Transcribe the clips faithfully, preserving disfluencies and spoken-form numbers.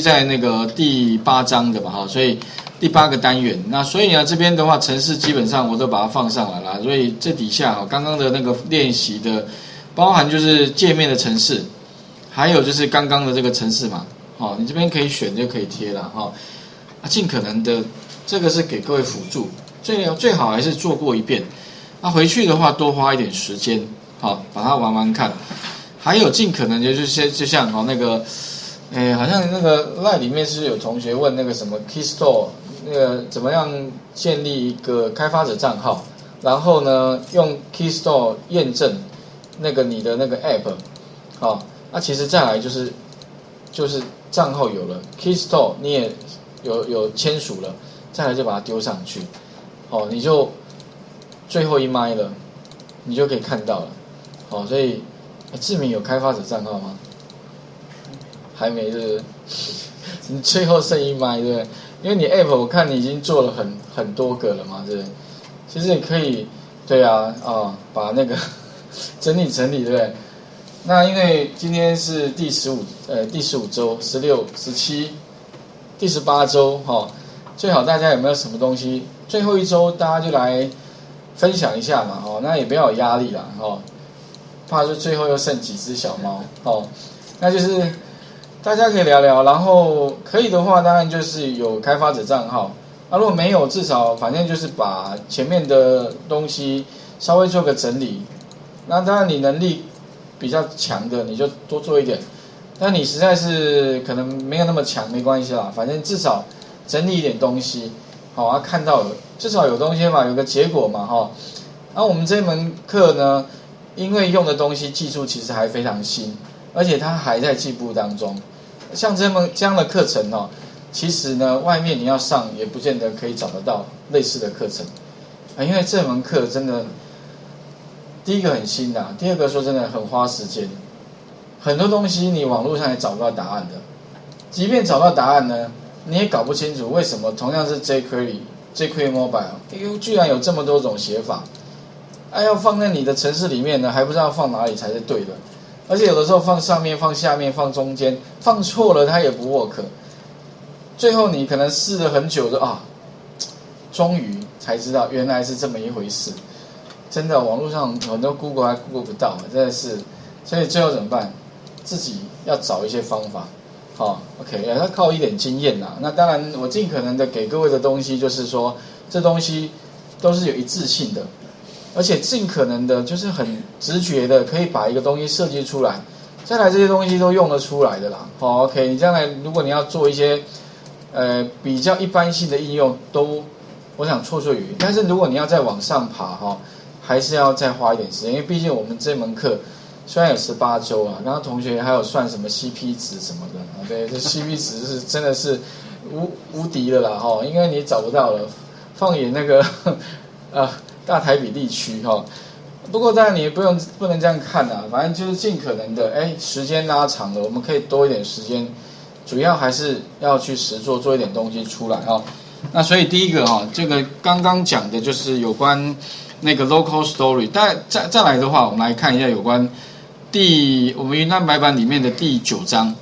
在那个第八章的嘛哈，所以第八个单元。那所以呢，这边的话，程式基本上我都把它放上来了。所以这底下哈，刚刚的那个练习的，包含就是界面的程式，还有就是刚刚的这个程式嘛，哦，你这边可以选就可以贴了哈。啊，尽可能的，这个是给各位辅助，最最好还是做过一遍。那回去的话，多花一点时间，好，把它玩玩看。还有尽可能就是先就像哦那个，诶，好像那个 LINE 里面是有同学问那个什么 Keystore 那个怎么样建立一个开发者账号，然后呢用 Keystore 验证那个你的那个 App， 好，那其实再来就是就是账号有了 Keystore 你也有有签署了，再来就把它丢上去，哦，你就最后一麦了，你就可以看到了，好，所以。志明有开发者账号吗？还没，是不是？你最后剩一麦，对不对？因为你 App 我看你已经做了很很多个了嘛，对不对？其实你可以，对啊，啊、哦，把那个整理整理，对不对？那因为今天是第十五，呃，第十五周、十六、十七、第十八周，哈、哦，最好大家有没有什么东西？最后一周大家就来分享一下嘛，哦，那也不要有压力啦，哦。怕就最后又剩几只小猫哦，那就是大家可以聊聊，然后可以的话，当然就是有开发者账号。那、啊、如果没有，至少反正就是把前面的东西稍微做个整理。那当然你能力比较强的，你就多做一点。但你实在是可能没有那么强，没关系啦，反正至少整理一点东西，好啊，看到了至少有东西嘛，有个结果嘛，哈、哦。那、啊、我们这门课呢？因为用的东西技术其实还非常新，而且它还在进步当中。像这门这样的课程哦，其实呢，外面你要上也不见得可以找得到类似的课程啊，因为这门课真的，第一个很新啊，第二个说真的很花时间，很多东西你网络上也找不到答案的，即便找到答案呢，你也搞不清楚为什么同样是 jQuery、jQuery Mobile， 居然有这么多种写法。哎，要放在你的程式里面呢，还不知道放哪里才是对的，而且有的时候放上面、放下面、放中间，放错了它也不 work。最后你可能试了很久的啊，终于才知道原来是这么一回事。真的，网络上很多 Google 还 Google 不到，真的是。所以最后怎么办？自己要找一些方法。好、哦、，OK， 要靠一点经验啦。那当然，我尽可能的给各位的东西就是说，这东西都是有一致性的。而且尽可能的，就是很直觉的，可以把一个东西设计出来，将来这些东西都用得出来的啦。好 ，OK， 你将来如果你要做一些，呃，比较一般性的应用，都，我想绰绰有余。但是如果你要再往上爬哈，还是要再花一点时间，因为毕竟我们这门课虽然有十八周啊，刚刚同学还有算什么 C P 值什么的啊，对，这 C P 值是真的是无无敌的啦哈，因为你找不到了。放眼那个，呃。大台北地区哈，不过当然你也不用不能这样看啊，反正就是尽可能的，哎，时间拉长了，我们可以多一点时间，主要还是要去实做，做一点东西出来哈。那所以第一个哈，这个刚刚讲的就是有关那个 local story， 再再再来的话，我们来看一下有关第我们云端白板里面的第九章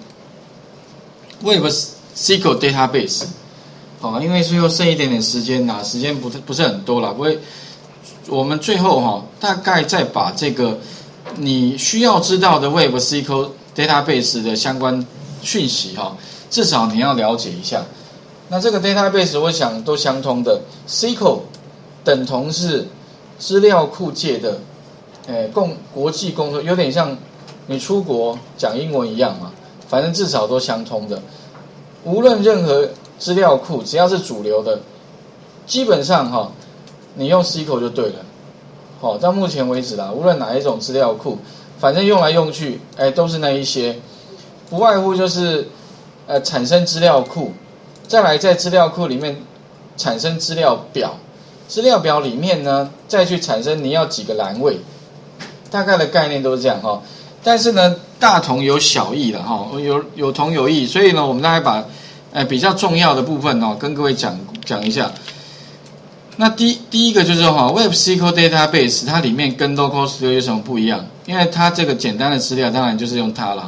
Web S Q L Database， 好，因为最后剩一点点时间啦，时间不不是很多啦，不会。我们最后哈，大概再把这个你需要知道的 Web S Q L Database 的相关讯息哈，至少你要了解一下。那这个 Database 我想都相通的 ，S Q L 等同是资料库界的，诶共国际工作，有点像你出国讲英文一样嘛，反正至少都相通的。无论任何资料库，只要是主流的，基本上哈。你用 S Q L 就对了，好、哦，到目前为止啦，无论哪一种资料库，反正用来用去，哎，都是那一些，不外乎就是呃产生资料库，再来在资料库里面产生资料表，资料表里面呢再去产生你要几个栏位，大概的概念都是这样哈、哦。但是呢，大同有小异了哈、哦，有有同有异，所以呢，我们大概把呃比较重要的部分哦跟各位讲讲一下。那第第一个就是哈 ，Web S Q L Database 它里面跟 Local S Q L 有什么不一样？因为它这个简单的资料当然就是用它啦，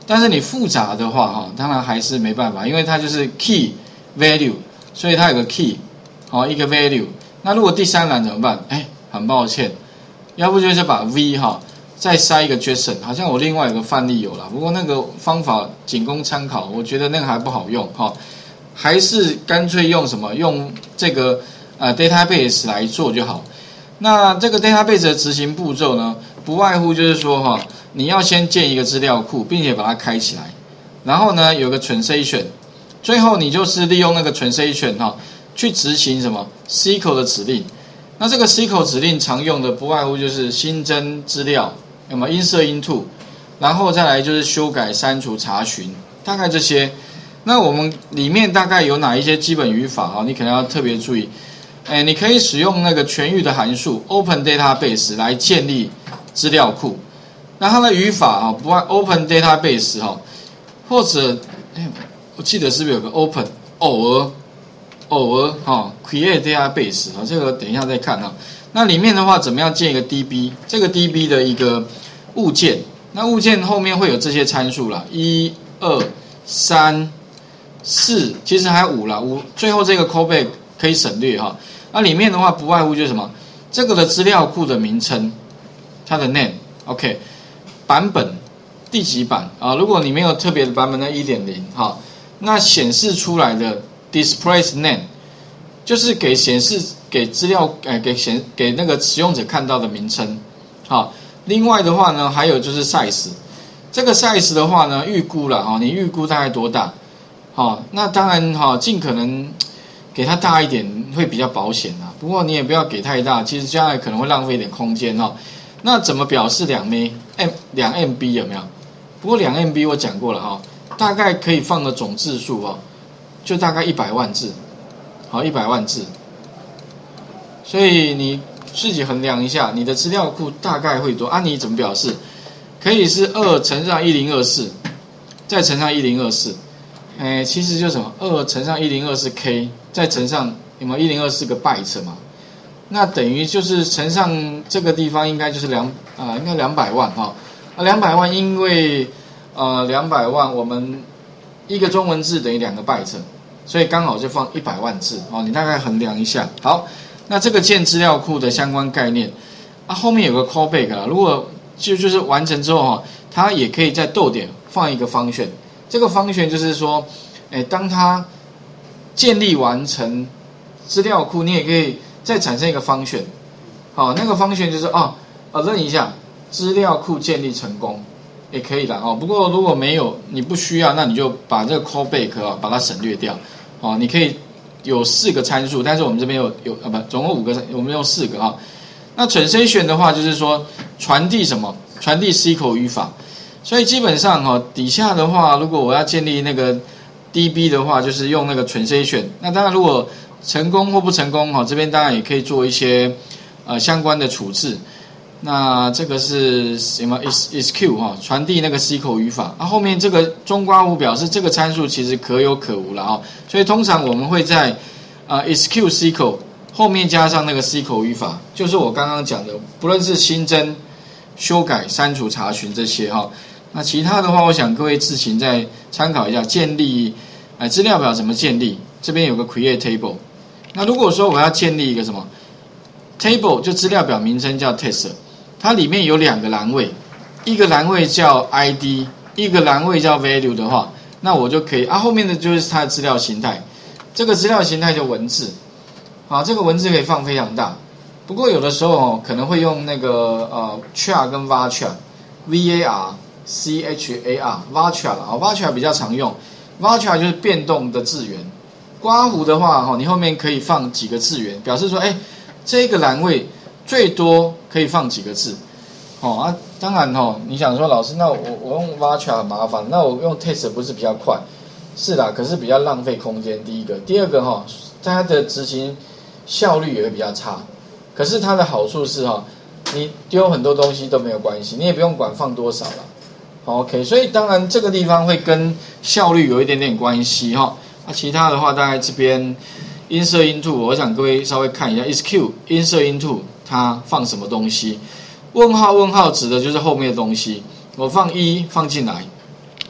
但是你复杂的话哈，当然还是没办法，因为它就是 key value， 所以它有个 key， 好一个 value。那如果第三栏怎么办？哎，很抱歉，要不就是把 v 哈再塞一个 JSON， 好像我另外有个范例有了，不过那个方法仅供参考，我觉得那个还不好用哈，还是干脆用什么用这个呃 database 来做就好。那这个 database 的执行步骤呢，不外乎就是说哈，你要先建一个资料库，并且把它开起来，然后呢有个 transaction， 最后你就是利用那个 transaction 哈去执行什么 S Q L 的指令。那这个 S Q L 指令常用的不外乎就是新增资料，那么 insert into， 然后再来就是修改、删除、查询，大概这些。那我们里面大概有哪一些基本语法啊？你可能要特别注意。哎，你可以使用那个全域的函数 Open Database 来建立资料库。那它的语法啊，不按 Open Database 哈，或者哎，我记得是不是有个 Open 偶尔偶尔哈 Create Database 啊？这个等一下再看哈。那里面的话，怎么样建一个 D B？ 这个 D B 的一个物件，那物件后面会有这些参数啦，一、二、三、四，其实还有五啦，五最后这个 callback 可以省略哈。那里面的话不外乎就是什么，这个的资料库的名称，它的 name，OK， 版本第几版啊？如果你没有特别的版本，那 一点零 哈，那显示出来的 display name 就是给显示给资料呃给显给那个使用者看到的名称，好。另外的话呢，还有就是 size， 这个 size 的话呢，预估了哈，你预估大概多大？好，那当然哈，尽可能给它大一点会比较保险啊。不过你也不要给太大，其实将来可能会浪费一点空间哈。那怎么表示两 M M 两 M B 有没有？不过两 M B 我讲过了哈，大概可以放的总字数哦，就大概一百万字，好一百万字。所以你自己衡量一下，你的资料库大概会多啊？你怎么表示？可以是二乘上一零二四，再乘上一零二四，哎，其实就是什么？二乘上一零二四 K， 再乘上有没有一零二四个 byte 嘛？那等于就是乘上这个地方应该就是两啊、呃，应该两百万哈。啊，两百万，因为呃两百万，我们一个中文字等于两个 byte， 所以刚好就放一百万字哦。你大概衡量一下，好。那这个建资料库的相关概念，啊，后面有个 callback 啦。如果就就是完成之后哈，它也可以在逗点放一个function。这个function就是说，哎，当它建立完成资料库，你也可以再产生一个function。好，那个function就是哦，啊，认一下资料库建立成功，也可以的哦。不过如果没有你不需要，那你就把这个 callback 啊把它省略掉。哦，你可以。有四个参数，但是我们这边有有啊不，总共五个，我们用四个哈。那 transaction 的话，就是说传递什么？传递 S Q L 语法。所以基本上哈，底下的话，如果我要建立那个 D B 的话，就是用那个 transaction。那当然，如果成功或不成功哈，这边当然也可以做一些呃相关的处置。那这个是什么 ？is is Q 哈，传递那个 S Q L 语法。啊，后面这个中括弧表示这个参数其实可有可无了啊。所以通常我们会在呃 is Q S Q L 后面加上那个 S Q L 语法，就是我刚刚讲的，不论是新增、修改、删除、查询这些哈。那其他的话，我想各位自行再参考一下。建立呃资料表怎么建立？这边有个 create table。那如果说我要建立一个什么 table， 就资料表名称叫 test。它里面有两个栏位，一个栏位叫 I D， 一个栏位叫 value 的话，那我就可以啊，后面的就是它的资料形态。这个资料形态就文字，啊，这个文字可以放非常大。不过有的时候哦，可能会用那个呃 char 跟 varchar，V A R C H A R varchar 啊 ，varchar 比较常用 ，varchar 就是变动的字元。括弧的话哈，你后面可以放几个字元，表示说，哎，这个栏位。最多可以放几个字，哦啊，当然哦，你想说老师，那我我用 varchar 很麻烦，那我用 test 不是比较快？是啦，可是比较浪费空间。第一个，第二个哈、哦，它的执行效率也会比较差。可是它的好处是哈、哦，你丢很多东西都没有关系，你也不用管放多少了。OK， 所以当然这个地方会跟效率有一点点关系哈。那、啊、其他的话，大概这边 insert into， 我想各位稍微看一下 is Q insert into。它放什么东西？问号问号指的就是后面的东西。我放一放进来，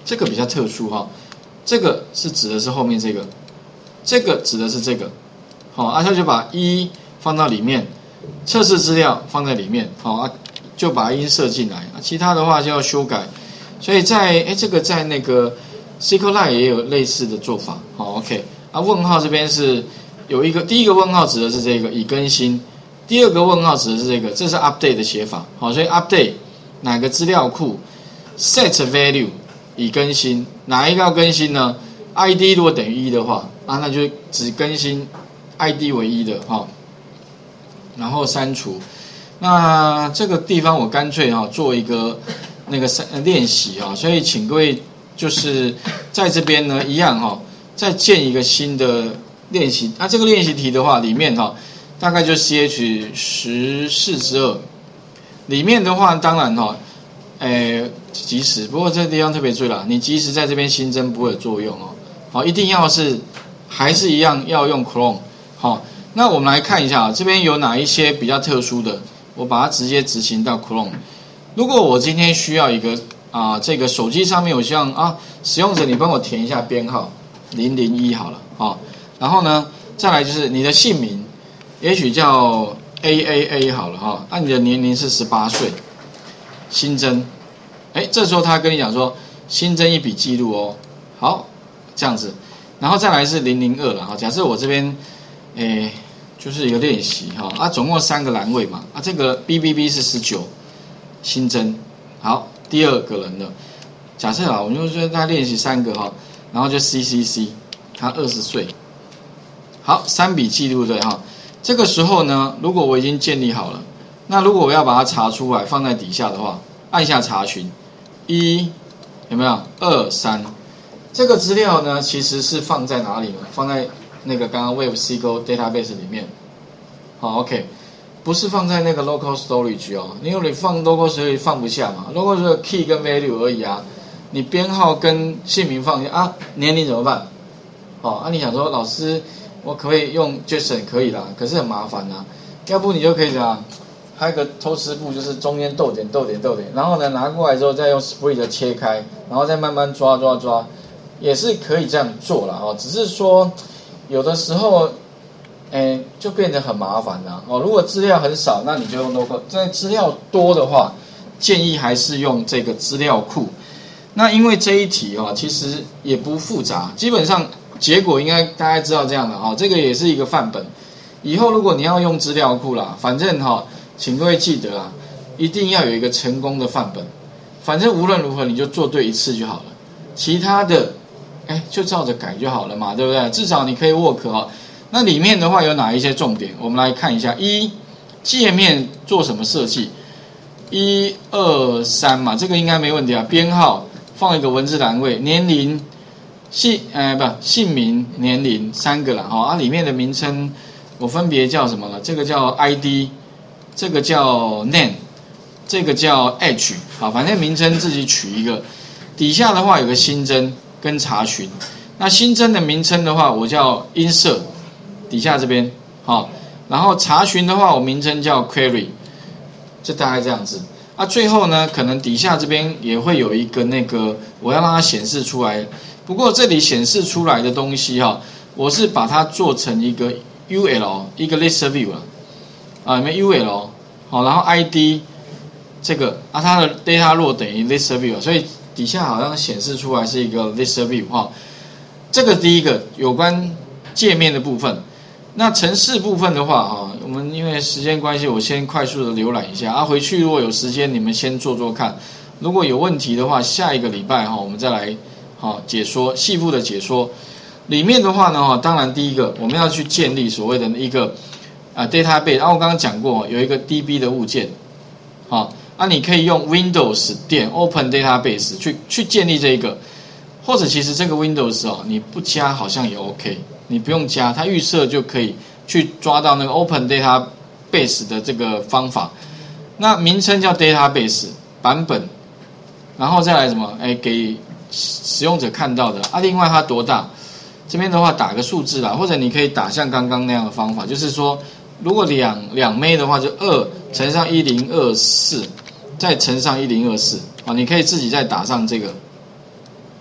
这个比较特殊哈，这个是指的是后面这个，这个指的是这个，好，啊，他就把一放到里面，测试资料放在里面，好啊，就把音设进来，啊，其他的话就要修改，所以在哎这个在那个 SQLite 也有类似的做法，好 ，OK， 啊，问号这边是有一个第一个问号指的是这个已更新，第二个问号指的是这个，这是 update 的写法，好，所以 update 哪个资料库 set value 已更新，哪一个要更新呢 ？I D 如果等于一的话，啊，那就只更新 I D 为一的哈，然后删除。那这个地方我干脆哈做一个那个练习啊，所以请各位就是在这边呢一样哈，再建一个新的练习。那这个练习题的话，里面哈大概就 C H 十四之二，里面的话当然哈，诶即时，不过这个地方特别注意啦，你即时在这边新增不会有作用哦，好，一定要是还是一样要用 Chrome， 好，那我们来看一下这边有哪一些比较特殊的。我把它直接执行到 Chrome。如果我今天需要一个啊、呃，这个手机上面我希望啊，使用者你帮我填一下编号零零一好了啊、哦，然后呢，再来就是你的姓名，也许叫 A A A 好了哈、哦，那、啊、你的年龄是十八岁，新增，哎，这时候他跟你讲说新增一笔记录哦，好，这样子，然后再来是零零二了哈，假设我这边，诶。就是一个练习哈啊，总共三个栏位嘛啊，这个 B B B 是十九，新增，好，第二个人的，假设啊，我们就说他练习三个哈，然后就 C C C， 他二十岁，好，三笔记录对哈，这个时候呢，如果我已经建立好了，那如果我要把它查出来放在底下的话，按下查询，一有没有二三，这个资料呢其实是放在哪里呢？放在那个刚刚 Web S Q L database 里面，好 ，OK， 不是放在那个 local storage 哦，因为你放 local storage 放不下嘛 ，local storage key 跟 value 而已啊，你编号跟姓名放下啊，年龄怎么办？哦，啊，你想说老师，我可不可以用 JSON 可以啦，可是很麻烦啊，要不你就可以怎样，还有一个偷吃步，就是中间逗点逗点逗点，然后呢拿过来之后再用 split 切开，然后再慢慢抓抓抓，也是可以这样做啦哦，只是说。有的时候，哎，就变得很麻烦啦。哦，如果资料很少，那你就用 local； 在资料多的话，建议还是用这个资料库。那因为这一题哦，其实也不复杂，基本上结果应该大家知道这样的哈。这个也是一个范本。以后如果你要用资料库啦，反正哈，请各位记得啊，一定要有一个成功的范本。反正无论如何，你就做对一次就好了，其他的。哎，就照着改就好了嘛，对不对？至少你可以 work 哦。那里面的话有哪一些重点？我们来看一下。一，界面做什么设计？一二三嘛，这个应该没问题啊。编号放一个文字栏位，年龄姓呃不姓名年龄三个啦哈。啊，里面的名称我分别叫什么了？这个叫 I D， 这个叫 name， 这个叫 H， 好，反正名称自己取一个。底下的话有个新增。跟查询，那新增的名称的话，我叫 insert， 底下这边，好，然后查询的话，我名称叫 query， 就大概这样子。啊，最后呢，可能底下这边也会有一个那个，我要让它显示出来。不过这里显示出来的东西哈，我是把它做成一个 U L， 一个 list view 了，啊，里面 U L， 好，然后 I D 这个啊，它的 data row 等于 list view， 所以。底下好像显示出来是一个 list view 哈，这个第一个有关界面的部分。那程式部分的话哈，我们因为时间关系，我先快速的浏览一下啊。回去如果有时间，你们先做做看。如果有问题的话，下一个礼拜哈，我们再来哈解说细部的解说。里面的话呢哈，当然第一个我们要去建立所谓的一个啊 database， 然后我刚刚讲过有一个 D B 的物件，好。啊，你可以用 Windows 点 Open Database 去去建立这一个，或者其实这个 Windows 哦，你不加好像也 OK， 你不用加，它预设就可以去抓到那个 Open Database 的这个方法。那名称叫 Database 版本，然后再来什么？哎，给使用者看到的啊。另外它多大？这边的话打个数字啦，或者你可以打像刚刚那样的方法，就是说，如果两两 M B 的话，就二乘上一零二四。再乘上一零二四啊，你可以自己再打上这个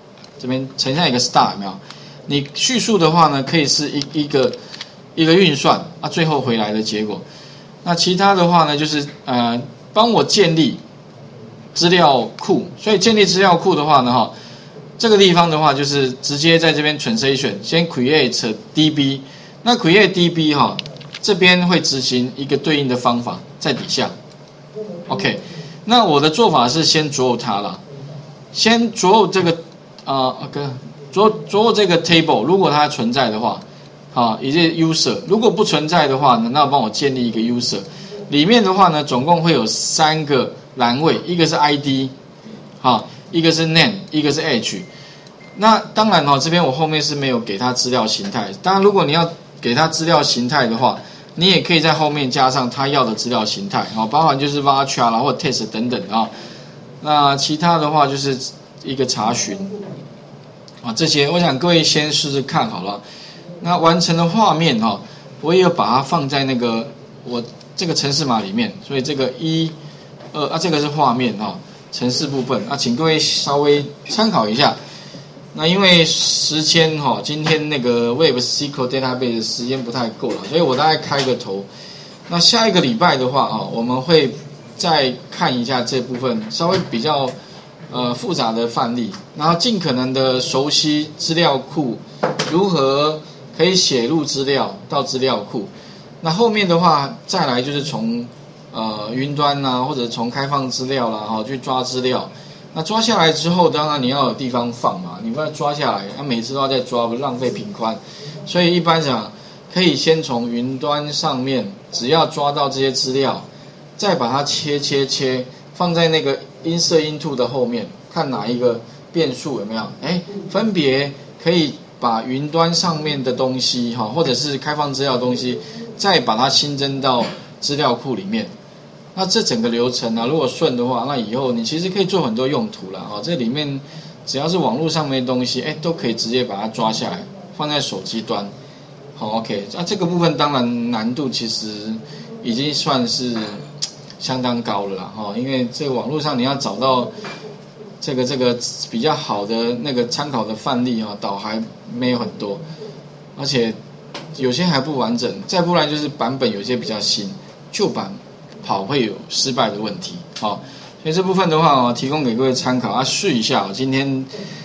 这边呈现一个 star 有没有？你叙述的话呢，可以是一一个一个运算啊，最后回来的结果。那其他的话呢，就是呃帮我建立资料库。所以建立资料库的话呢，哈，这个地方的话就是直接在这边 translation 先 create D B。那 create D B 哈，这边会执行一个对应的方法在底下。OK， 那我的做法是先着入它了，先着入这个呃 OK。着着入这个 table， 如果它存在的话，啊，也就是 user， 如果不存在的话呢，那帮我建立一个 user， 里面的话呢，总共会有三个栏位，一个是 I D， 啊，一个是 name， 一个是 age。那当然哦，这边我后面是没有给它资料形态。当然，如果你要给它资料形态的话，你也可以在后面加上他要的资料形态，啊，包含就是 varchar 啦或 test 等等啊。那其他的话就是一个查询。啊，这些我想各位先试试看好了。那完成的画面哈、哦，我也有把它放在那个我这个程式码里面，所以这个一、二啊，这个是画面哈、哦，程式部分啊，请各位稍微参考一下。那因为时间哈、哦，今天那个 Web S Q L Database 的时间不太够了，所以我大概开个头。那下一个礼拜的话啊、哦，我们会再看一下这部分稍微比较。呃，复杂的范例，然后尽可能的熟悉资料库如何可以写入资料到资料库。那后面的话，再来就是从呃云端啊，或者从开放资料啦，哈、哦，去抓资料。那抓下来之后，当然你要有地方放嘛，你不要抓下来，那、啊、每次都要再抓，不浪费频宽。所以一般讲，可以先从云端上面，只要抓到这些资料，再把它切切切。放在那个 insert into 的后面，看哪一个变数有没有？哎，分别可以把云端上面的东西哈，或者是开放资料的东西，再把它新增到资料库里面。那这整个流程啊，如果顺的话，那以后你其实可以做很多用途了啊。这里面只要是网络上面的东西，哎，都可以直接把它抓下来，放在手机端。好 ，OK， 那、啊、这个部分当然难度其实已经算是。相当高了啦，哈，因为这个网络上你要找到这个这个比较好的那个参考的范例哈，岛还没有很多，而且有些还不完整，再不然就是版本有些比较新，旧版跑会有失败的问题，好，所以这部分的话，提供给各位参考啊，试一下，今天